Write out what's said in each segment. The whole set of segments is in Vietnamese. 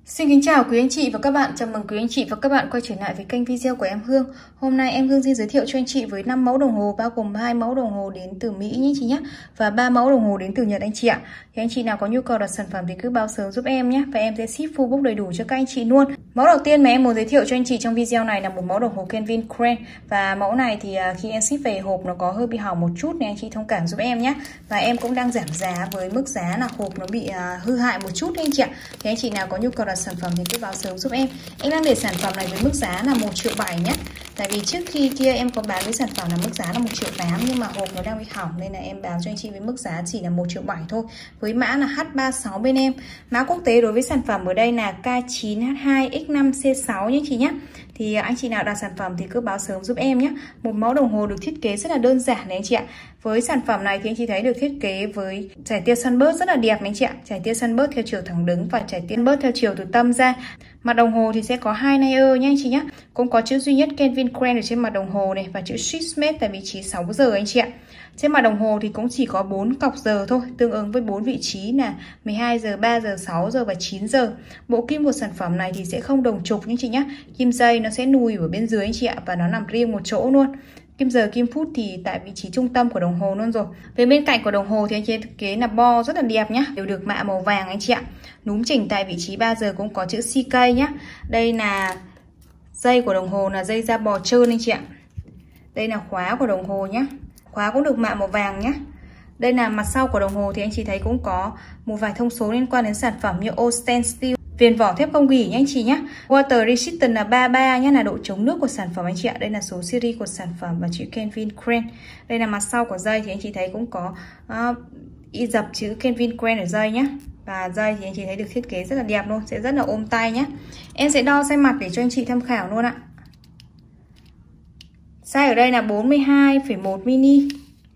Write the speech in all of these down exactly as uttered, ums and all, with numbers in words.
Xin kính chào quý anh chị và các bạn, chào mừng quý anh chị và các bạn quay trở lại với kênh video của em Hương. Hôm nay em Hương xin giới thiệu cho anh chị với năm mẫu đồng hồ, bao gồm hai mẫu đồng hồ đến từ Mỹ nhé chị nhé, và ba mẫu đồng hồ đến từ Nhật anh chị ạ. Thì anh chị nào có nhu cầu đặt sản phẩm thì cứ báo sớm giúp em nhé, và em sẽ ship full book đầy đủ cho các anh chị luôn. Mẫu đầu tiên mà em muốn giới thiệu cho anh chị trong video này là một mẫu đồng hồ Calvin Klein, và mẫu này thì khi em ship về hộp nó có hơi bị hỏng một chút nên anh chị thông cảm giúp em nhé. Và em cũng đang giảm giá với mức giá là hộp nó bị hư hại một chút anh chị ạ. Thì anh chị nào có nhu cầu đặt sản phẩm thì cứ báo sớm giúp em. Em đang để sản phẩm này với mức giá là một triệu bảy nhé. Tại vì trước khi kia em có bán với sản phẩm là mức giá là một triệu tám, nhưng mà hộp nó đang bị hỏng nên là em bán cho anh chị với mức giá chỉ là một triệu bảy thôi, với mã là H ba sáu bên em. Mã quốc tế đối với sản phẩm ở đây là K chín H hai X năm C sáu nhé chị nhé. Thì anh chị nào đặt sản phẩm thì cứ báo sớm giúp em nhé. Một mẫu đồng hồ được thiết kế rất là đơn giản đấy anh chị ạ. Với sản phẩm này thì anh chị thấy được thiết kế với chải tia sunburst rất là đẹp đấy anh chị ạ. Chải tia sunburst theo chiều thẳng đứng và chải tia sunburst theo chiều từ tâm ra. Mặt đồng hồ thì sẽ có hai layer nhé anh chị nhé. Cũng có chữ duy nhất Calvin Klein ở trên mặt đồng hồ này, và chữ Swissmade tại vị trí sáu giờ anh chị ạ. Trên mặt đồng hồ thì cũng chỉ có bốn cọc giờ thôi, tương ứng với bốn vị trí là mười hai giờ, ba giờ, sáu giờ và chín giờ. Bộ kim của sản phẩm này thì sẽ không đồng trục anh chị nhé. Kim dây nó sẽ nùi ở bên dưới anh chị ạ, và nó nằm riêng một chỗ luôn. Kim giờ, kim phút thì tại vị trí trung tâm của đồng hồ luôn rồi. Về bên cạnh của đồng hồ thì anh chị thiết kế là bo rất là đẹp nhá, đều được mạ màu vàng anh chị ạ. Núm chỉnh tại vị trí ba giờ cũng có chữ C K nhá. Đây là dây của đồng hồ là dây da bò trơn anh chị ạ. Đây là khóa của đồng hồ nhá. Khóa cũng được mạ màu vàng nhá. Đây là mặt sau của đồng hồ thì anh chị thấy cũng có một vài thông số liên quan đến sản phẩm như Old Steel, viền vỏ thép không gỉ nhé anh chị nhé. Water resistant là ba mươi ba nhé, là độ chống nước của sản phẩm anh chị ạ. Đây là số series của sản phẩm và chữ Calvin Klein. Đây là mặt sau của dây thì anh chị thấy cũng có uh, y dập chữ Calvin Klein ở dây nhé. Và dây thì anh chị thấy được thiết kế rất là đẹp luôn, sẽ rất là ôm tay nhé. Em sẽ đo size mặt để cho anh chị tham khảo luôn ạ. Size ở đây là bốn mươi hai phẩy một mini.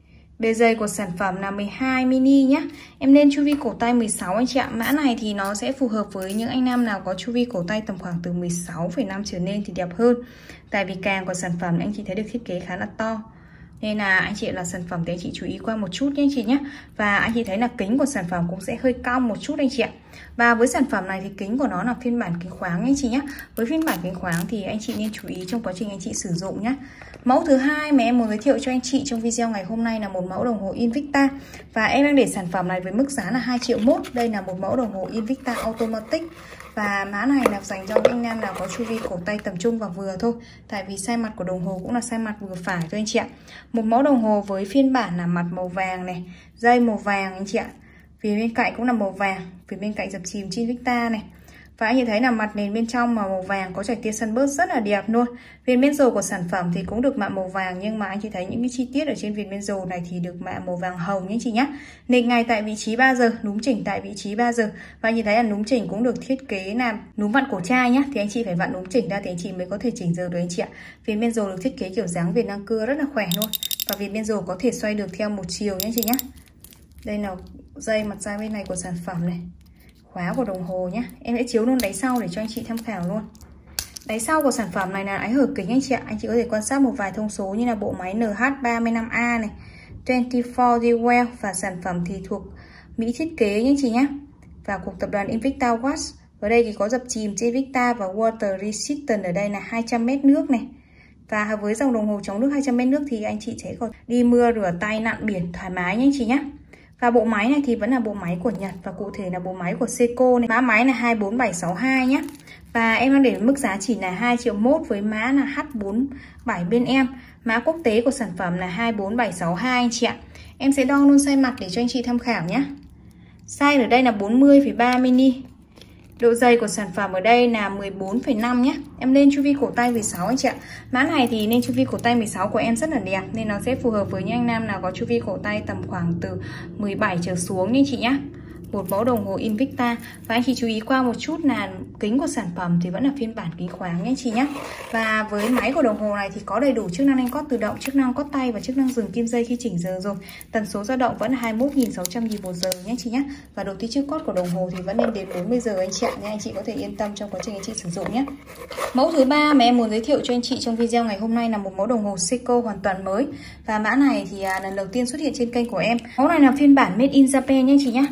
Bề dày của sản phẩm là mười hai mini nhé. Em lên chu vi cổ tay mười sáu anh chị ạ. Mã này thì nó sẽ phù hợp với những anh nam nào có chu vi cổ tay tầm khoảng từ mười sáu phẩy năm trở lên thì đẹp hơn. Tại vì càng của sản phẩm anh chị thấy được thiết kế khá là to, nên là anh chị là sản phẩm thì anh chị chú ý qua một chút nhé anh chị nhé. Và anh chị thấy là kính của sản phẩm cũng sẽ hơi cong một chút anh chị ạ. Và với sản phẩm này thì kính của nó là phiên bản kính khoáng anh chị nhé. Với phiên bản kính khoáng thì anh chị nên chú ý trong quá trình anh chị sử dụng nhé. Mẫu thứ hai mà em muốn giới thiệu cho anh chị trong video ngày hôm nay là một mẫu đồng hồ Invicta. Và em đang để sản phẩm này với mức giá là hai triệu mốt. Đây là một mẫu đồng hồ Invicta Automatic. Và mã này là dành cho anh nam nào có chu vi cổ tay tầm trung và vừa thôi. Tại vì size mặt của đồng hồ cũng là size mặt vừa phải thôi anh chị ạ. Một mẫu đồng hồ với phiên bản là mặt màu vàng này, dây màu vàng anh chị ạ. Phía bên cạnh cũng là màu vàng, phía bên cạnh dập chìm trên Invicta này. Và anh nhìn thấy là mặt nền bên trong mà màu vàng có chải tia sunburst rất là đẹp luôn. Viền bên rồ của sản phẩm thì cũng được mạ màu vàng, nhưng mà anh chị thấy những cái chi tiết ở trên viền bên rồ này thì được mạ màu vàng hồng nhé chị nhé. Nền ngày tại vị trí ba giờ, núm chỉnh tại vị trí ba giờ. Và anh nhìn thấy là núm chỉnh cũng được thiết kế là núm vặn cổ chai nhá. Thì anh chị phải vặn núm chỉnh ra thì anh chị mới có thể chỉnh giờ được anh chị ạ. Viền bên rồ được thiết kế kiểu dáng viền đang cưa rất là khỏe luôn. Và viền bên rồ có thể xoay được theo một chiều nhé chị nhé. Đây là dây mặt dây bên này của sản phẩm này. Khóa của đồng hồ nhé. Em sẽ chiếu luôn đáy sau để cho anh chị tham khảo luôn. Đáy sau của sản phẩm này là đáy hở kính anh chị ạ. Anh chị có thể quan sát một vài thông số như là bộ máy N H ba mươi lăm A này, hai mươi bốn D Well, và sản phẩm thì thuộc Mỹ thiết kế nhé chị nhé. Và của tập đoàn Invicta Watch. Ở đây thì có dập chìm trên Invicta, và Water Resistant ở đây là hai trăm mét nước này. Và với dòng đồng hồ chống nước hai trăm mét nước thì anh chị sẽ còn đi mưa rửa tay lặn biển thoải mái nhé chị nhé. Và bộ máy này thì vẫn là bộ máy của Nhật, và cụ thể là bộ máy của Seiko này. Mã máy là hai bốn bảy sáu hai nhé. Và em đang để mức giá chỉ là hai triệu mốt với mã là H bốn bảy bên em. Mã quốc tế của sản phẩm là hai bốn bảy sáu hai anh chị ạ. Em sẽ đo luôn size mặt để cho anh chị tham khảo nhé. Size ở đây là bốn mươi phẩy ba mini. Độ dày của sản phẩm ở đây là mười bốn phẩy năm nhé. Em lên chu vi cổ tay mười sáu anh chị ạ. Mã này thì lên chu vi cổ tay mười sáu của em rất là đẹp, nên nó sẽ phù hợp với những anh nam nào có chu vi cổ tay tầm khoảng từ mười bảy trở xuống nha chị nhé. Một mẫu đồng hồ Invicta. Và anh chị chú ý qua một chút là kính của sản phẩm thì vẫn là phiên bản kính khoáng nhé chị nhé. Và với máy của đồng hồ này thì có đầy đủ chức năng đánh cót tự động, chức năng cót tay và chức năng dừng kim dây khi chỉnh giờ rồi. Tần số dao động vẫn là hai mươi mốt nghìn sáu trăm nhịp một giờ nhé chị nhé. Và độ tích chữ cót của đồng hồ thì vẫn lên đến bốn mươi giờ anh chị ạ, nên anh chị có thể yên tâm trong quá trình anh chị sử dụng nhé. Mẫu thứ ba mà em muốn giới thiệu cho anh chị trong video ngày hôm nay là một mẫu đồng hồ Seiko hoàn toàn mới. Và mã này thì à, lần đầu tiên xuất hiện trên kênh của em. Mẫu này là phiên bản Made in Japan nhé chị nhé, là một phiên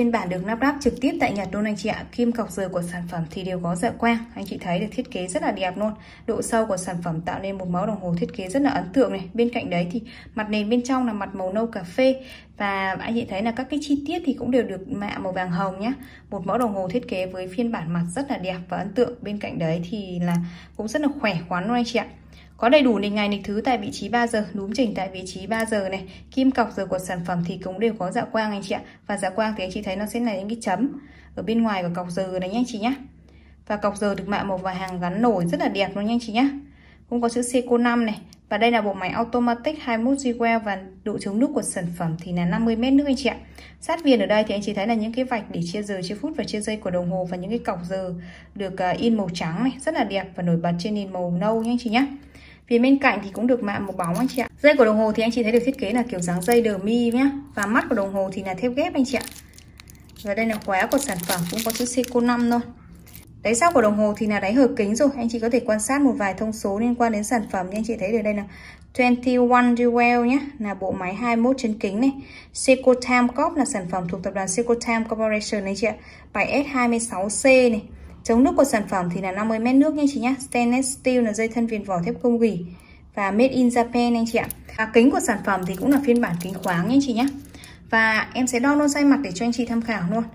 phiên bản được lắp ráp trực tiếp tại Nhật luôn anh chị ạ. Kim cọc giờ của sản phẩm thì đều có dạ quang. Anh chị thấy được thiết kế rất là đẹp luôn. Độ sâu của sản phẩm tạo nên một mẫu đồng hồ thiết kế rất là ấn tượng này. Bên cạnh đấy thì mặt nền bên trong là mặt màu nâu cà phê. Và anh chị thấy là các cái chi tiết thì cũng đều được mạ màu vàng hồng nhé. Một mẫu đồng hồ thiết kế với phiên bản mặt rất là đẹp và ấn tượng. Bên cạnh đấy thì là cũng rất là khỏe khoắn luôn anh chị ạ. Có đầy đủ lịch ngày lịch thứ tại vị trí ba giờ, núm chỉnh tại vị trí ba giờ này. Kim cọc giờ của sản phẩm thì cũng đều có dạ quang anh chị ạ. Và dạ quang thì anh chị thấy nó sẽ là những cái chấm ở bên ngoài của cọc giờ này nhé anh chị nhé. Và cọc giờ được mạ màu vàng gắn nổi rất là đẹp luôn nha anh chị nhé. Cũng có chữ Seiko năm này. Và đây là bộ máy automatic hai mươi mốt gi well và độ chống nước của sản phẩm thì là năm mươi mét nước anh chị ạ. Sát viền ở đây thì anh chị thấy là những cái vạch để chia giờ, chia phút và chia giây của đồng hồ và những cái cọc giờ được in màu trắng này, rất là đẹp và nổi bật trên nền màu nâu nha anh chị nhé. Phía bên cạnh thì cũng được mạ màu bóng anh chị ạ. Dây của đồng hồ thì anh chị thấy được thiết kế là kiểu dáng dây đờ mi nhá. Và mắt của đồng hồ thì là thép ghép anh chị ạ. Và đây là khóa của sản phẩm cũng có chữ Seiko năm thôi. Đáy sau của đồng hồ thì là đáy hở kính rồi. Anh chị có thể quan sát một vài thông số liên quan đến sản phẩm. Như anh chị thấy được đây là hai mươi mốt gi well nhé. Là bộ máy hai mươi mốt chân kính này. Seiko Time Corp là sản phẩm thuộc tập đoàn Seiko Time Corporation anh chị ạ. Bài S hai mươi sáu C này. Chống nước của sản phẩm thì là năm mươi mét nước nha chị nhé. Stainless steel là dây thân viền vỏ thép không gỉ. Và made in Japan anh chị ạ. À, kính của sản phẩm thì cũng là phiên bản kính khoáng nha chị nhé. Và em sẽ đo luôn size mặt để cho anh chị tham khảo luôn.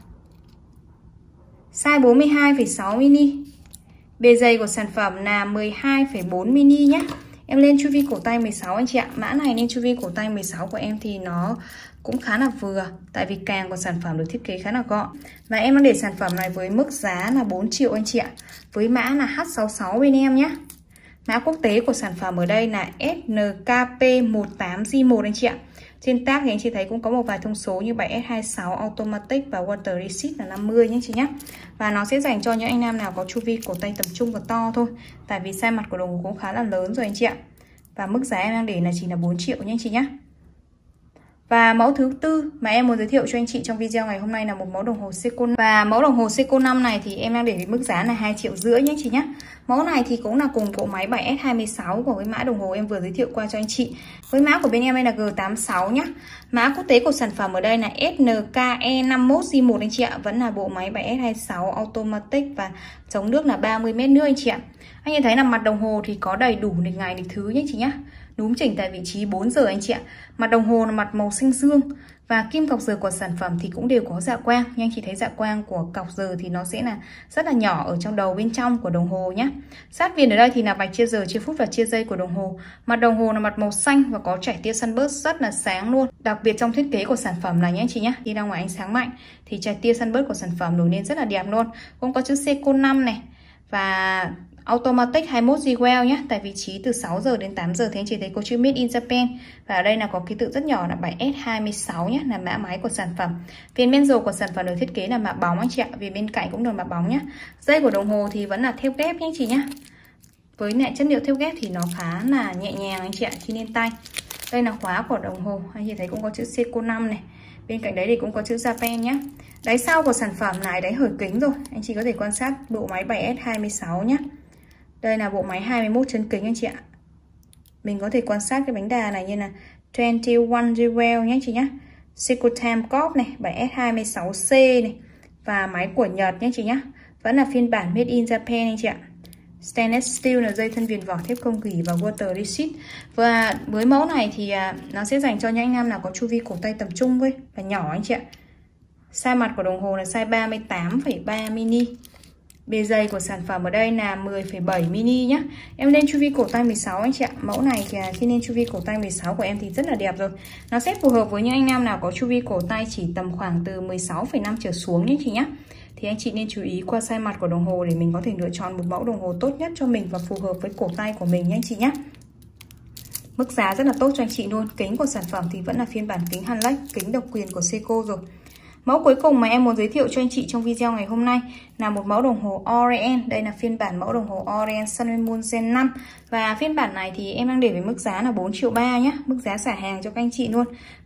Size bốn mươi hai phẩy sáu mi-li-mét. Bề dày của sản phẩm là mười hai phẩy bốn mi-li-mét nhé. Em lên chu vi cổ tay mười sáu anh chị ạ. Mã này lên chu vi cổ tay mười sáu của em thì nó cũng khá là vừa. Tại vì càng của sản phẩm được thiết kế khá là gọn. Và em đang để sản phẩm này với mức giá là bốn triệu anh chị ạ. Với mã là H sáu sáu bên em nhé. Mã quốc tế của sản phẩm ở đây là S N K P một tám G một anh chị ạ. Trên tag thì anh chị thấy cũng có một vài thông số như bài S hai mươi sáu Automatic và Water Resist là năm mươi nhé chị nhé. Và nó sẽ dành cho những anh nam nào có chu vi cổ tay tầm trung và to thôi. Tại vì size mặt của đồng hồ cũng khá là lớn rồi anh chị ạ. Và mức giá em đang để là chỉ là bốn triệu nhé anh chị nhé. Và mẫu thứ tư mà em muốn giới thiệu cho anh chị trong video ngày hôm nay là một mẫu đồng hồ Seiko. Và mẫu đồng hồ Seiko năm này thì em đang để với mức giá là hai triệu rưỡi nhé chị nhé. Mẫu này thì cũng là cùng bộ máy bài S hai mươi sáu của cái mã đồng hồ em vừa giới thiệu qua cho anh chị. Với mã của bên em đây là G tám sáu nhé. Mã quốc tế của sản phẩm ở đây là S N K E năm mươi mốt G một anh chị ạ. Vẫn là bộ máy bài S hai mươi sáu Automatic và chống nước là ba mươi mét nước anh chị ạ. Anh nhìn thấy là mặt đồng hồ thì có đầy đủ lịch ngày lịch thứ nhé chị nhé. Núm chỉnh tại vị trí bốn giờ anh chị ạ. Mặt đồng hồ là mặt màu xanh dương. Và kim cọc giờ của sản phẩm thì cũng đều có dạ quang. Nhưng anh chị thấy dạ quang của cọc giờ thì nó sẽ là rất là nhỏ ở trong đầu bên trong của đồng hồ nhé. Sát viền ở đây thì là vạch chia giờ, chia phút và chia giây của đồng hồ. Mặt đồng hồ là mặt màu xanh và có chảy tia sunburst rất là sáng luôn. Đặc biệt trong thiết kế của sản phẩm này nhé anh chị nhé. Đi ra ngoài ánh sáng mạnh thì chảy tia sunburst của sản phẩm nổi lên rất là đẹp luôn. Cũng có chữ Seiko năm này. Và Automatic hai mươi mốt gi well nhé. Tại vị trí từ sáu giờ đến tám giờ thì anh chị thấy có chữ Made in Japan. Và ở đây là có ký tự rất nhỏ là bài S hai mươi sáu nhé. Là mã máy của sản phẩm. Viền bên rồ của sản phẩm được thiết kế là mạ bóng anh chị ạ. Viền bên cạnh cũng được mạ bóng nhé. Dây của đồng hồ thì vẫn là thép ghép nhé anh chị nhé. Với lại chất liệu thép ghép thì nó khá là nhẹ nhàng anh chị ạ khi lên tay. Đây là khóa của đồng hồ. Anh chị thấy cũng có chữ Seiko năm này. Bên cạnh đấy thì cũng có chữ Japan nhé. Đáy sau của sản phẩm này đáy hở kính rồi. Anh chị có thể quan sát bộ máy bài S hai mươi sáu nhé. Đây là bộ máy hai mươi mốt chân kính anh chị ạ. Mình có thể quan sát cái bánh đà này như là hai mươi mốt gi well nhé chị nhé. Seiko Time Corp này, bài S hai mươi sáu C này. Và máy của Nhật nhé chị nhé. Vẫn là phiên bản Made in Japan anh chị ạ. Stainless steel là dây thân viền vỏ thép không gỉ và water resist. Và với mẫu này thì nó sẽ dành cho những anh nam nào có chu vi cổ tay tầm trung với và nhỏ anh chị ạ. Size mặt của đồng hồ là size ba mươi tám phẩy ba mi-li-mét. Bề dày của sản phẩm ở đây là mười phẩy bảy mi-li-mét nhé. Em lên chu vi cổ tay mười sáu anh chị ạ. Mẫu này thì khi lên chu vi cổ tay mười sáu của em thì rất là đẹp rồi. Nó sẽ phù hợp với những anh nam nào có chu vi cổ tay chỉ tầm khoảng từ mười sáu phẩy năm trở xuống nhé chị nhé. Thì anh chị nên chú ý qua size mặt của đồng hồ để mình có thể lựa chọn một mẫu đồng hồ tốt nhất cho mình và phù hợp với cổ tay của mình nhé anh chị nhé. Mức giá rất là tốt cho anh chị luôn. Kính của sản phẩm thì vẫn là phiên bản kính Hanlex, kính độc quyền của Seiko rồi. Mẫu cuối cùng mà em muốn giới thiệu cho anh chị trong video ngày hôm nay là một mẫu đồng hồ Orient. Đây là phiên bản mẫu đồng hồ Orient Sun Moon Gen năm. Và phiên bản này thì em đang để với mức giá là bốn triệu ba nhé. Mức giá xả hàng cho các anh chị luôn.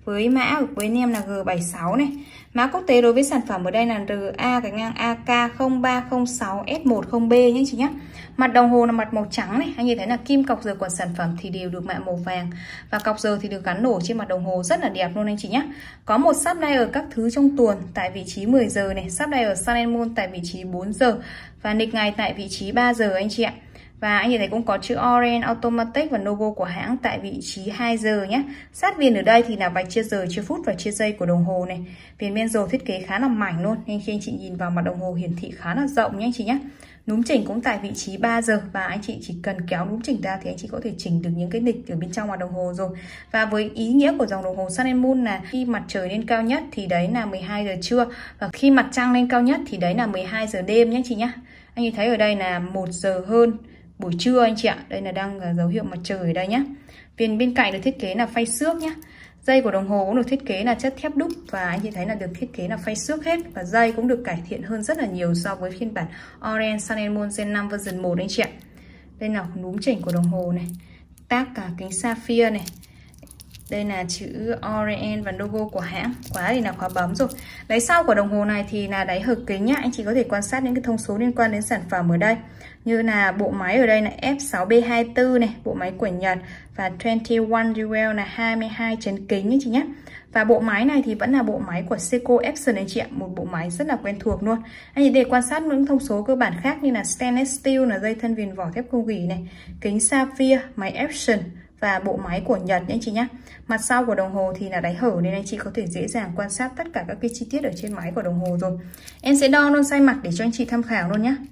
với mã của bên em là G bảy sáu này. Mã quốc tế đối với sản phẩm ở đây là R A cái ngang A K không ba không sáu S một không B nhé chị nhé. Mặt đồng hồ là mặt màu trắng này, anh nhìn thấy là kim cọc giờ của sản phẩm thì đều được mạ màu vàng và cọc giờ thì được gắn nổi trên mặt đồng hồ rất là đẹp luôn anh chị nhé. Có một sub dial các thứ trong tuần tại vị trí mười giờ này, sub dial Sun and Moon tại vị trí bốn giờ và nghịch ngày tại vị trí ba giờ anh chị ạ. Và anh nhìn thấy cũng có chữ Orient Automatic và logo của hãng tại vị trí hai giờ nhé. Sát viền ở đây thì là vạch chia giờ, chia phút và chia giây của đồng hồ này. Viền bên rồ thiết kế khá là mảnh luôn, nên khi anh chị nhìn vào mặt đồng hồ hiển thị khá là rộng nhé anh chị nhé. Núm chỉnh cũng tại vị trí ba giờ và anh chị chỉ cần kéo núm chỉnh ra thì anh chị có thể chỉnh được những cái nghịch ở bên trong mặt đồng hồ rồi. Và với ý nghĩa của dòng đồng hồ Sun and Moon là khi mặt trời lên cao nhất thì đấy là mười hai giờ trưa và khi mặt trăng lên cao nhất thì đấy là mười hai giờ đêm nhé chị nhé. Anh nhìn thấy ở đây là một giờ hơn buổi trưa anh chị ạ. Đây là đang dấu hiệu mặt trời ở đây nhé. Viền bên cạnh được thiết kế là phay xước nhé. Dây của đồng hồ cũng được thiết kế là chất thép đúc và anh chị thấy là được thiết kế là phay xước hết, và dây cũng được cải thiện hơn rất là nhiều so với phiên bản Orient Sun and Moon Gen năm version một anh chị ạ. Đây là núm chỉnh của đồng hồ này, tác cả kính sapphire này. Đây là chữ Orient và logo của hãng. Khóa thì là khóa bấm rồi. Đáy sau của đồng hồ này thì là đáy hở kính nhá. Anh chị có thể quan sát những cái thông số liên quan đến sản phẩm ở đây. Như là bộ máy ở đây là F sáu B hai tư này, bộ máy của Nhật, và hai mươi mốt Jewel là hai mươi hai chấn kính anh chị nhé. Và bộ máy này thì vẫn là bộ máy của Seiko Epson anh chị ạ, một bộ máy rất là quen thuộc luôn. Anh chị để quan sát những thông số cơ bản khác như là stainless steel, là dây thân viền vỏ thép không gỉ này, kính sapphire, máy Epson và bộ máy của Nhật nhé anh chị nhé. Mặt sau của đồng hồ thì là đáy hở nên anh chị có thể dễ dàng quan sát tất cả các cái chi tiết ở trên máy của đồng hồ rồi. Em sẽ đo luôn size mặt để cho anh chị tham khảo luôn nhé.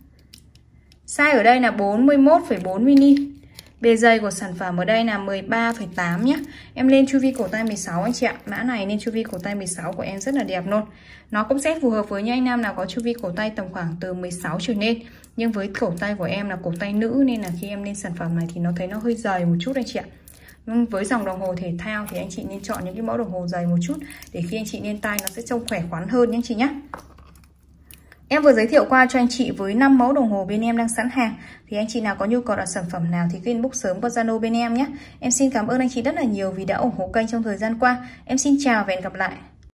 Size ở đây là bốn mươi mốt phẩy bốn mi-li-mét. Bề dày của sản phẩm ở đây là mười ba phẩy tám nhé. Em lên chu vi cổ tay mười sáu anh chị ạ. Mã này lên chu vi cổ tay mười sáu của em rất là đẹp luôn. Nó cũng sẽ phù hợp với những anh nam nào có chu vi cổ tay tầm khoảng từ mười sáu trở lên. Nhưng với cổ tay của em là cổ tay nữ nên là khi em lên sản phẩm này thì nó thấy nó hơi dày một chút anh chị ạ. Nhưng với dòng đồng hồ thể thao thì anh chị nên chọn những cái mẫu đồng hồ dày một chút để khi anh chị lên tay nó sẽ trông khỏe khoắn hơn nhé anh chị nhé. Em vừa giới thiệu qua cho anh chị với năm mẫu đồng hồ bên em đang sẵn hàng. Thì anh chị nào có nhu cầu đặt sản phẩm nào thì cứ inbox sớm qua Zalo bên em nhé. Em xin cảm ơn anh chị rất là nhiều vì đã ủng hộ kênh trong thời gian qua. Em xin chào và hẹn gặp lại.